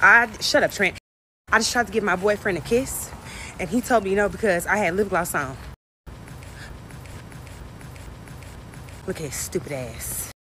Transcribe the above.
Shut up, Trent. I just tried to give my boyfriend a kiss, and he told me no because I had lip gloss on. Look at his stupid ass.